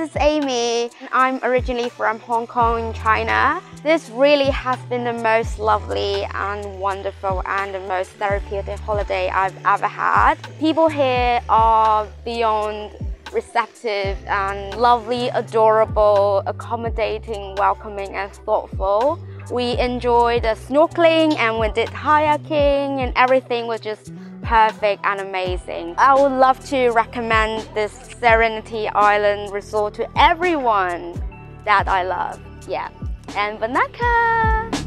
is Amy. I'm originally from Hong Kong, China. This really has been the most lovely and wonderful and the most therapeutic holiday I've ever had. People here are beyond receptive and lovely, adorable, accommodating, welcoming and thoughtful. We enjoyed the snorkeling and we did kayaking and everything was just perfect and amazing. I would love to recommend this Serenity Island resort to everyone that I love. Yeah, and Vanaka!